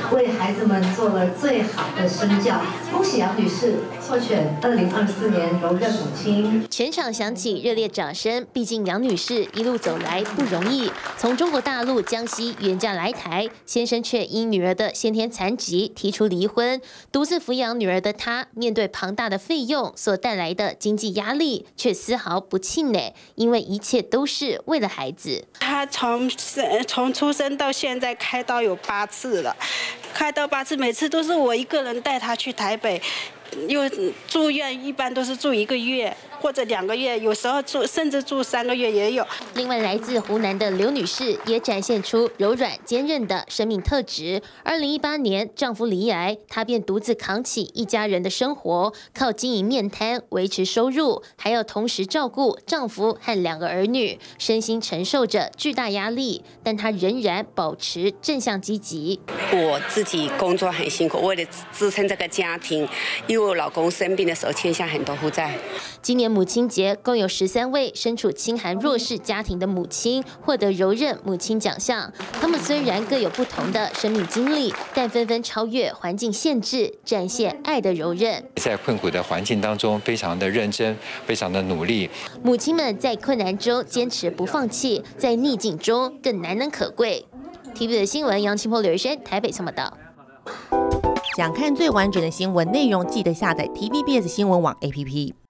为孩子们做了最好的身教。恭喜杨女士获选2024年柔韧母亲。 全场响起热烈掌声，毕竟杨女士一路走来不容易，从中国大陆江西远嫁来台，先生却因女儿的先天残疾提出离婚，独自抚养女儿的她，面对庞大的费用所带来的经济压力，却丝毫不气馁，因为一切都是为了孩子。 她从出生到现在开刀有8次了，开刀8次，每次都是我一个人带她去台北。因为住院一般都是住1个月或者2个月，有时候甚至住3个月也有。 另外，来自湖南的刘女士也展现出柔软坚韧的生命特质。2018年，丈夫罹癌，她便独自扛起一家人的生活，靠经营面摊维持收入，还要同时照顾丈夫和2个儿女，身心承受着巨大压力，但她仍然保持正向积极。 我自己工作很辛苦，为了支撑这个家庭，因为我老公生病的时候欠下很多负债。 今年母亲节，共有13位身处清寒弱势家庭的母亲获得柔韧母亲奖项。她们虽然各有不同的生命经历，但纷纷超越环境限制，展现爱的柔韧。 在困苦的环境当中，非常的认真，非常的努力。 母亲们在困难中坚持不放弃，在逆境中更难能可贵。TVB 的新闻，杨清波、刘玉轩，台北报道。 想看最完整的新闻内容，记得下载 TVBS 新闻网 APP。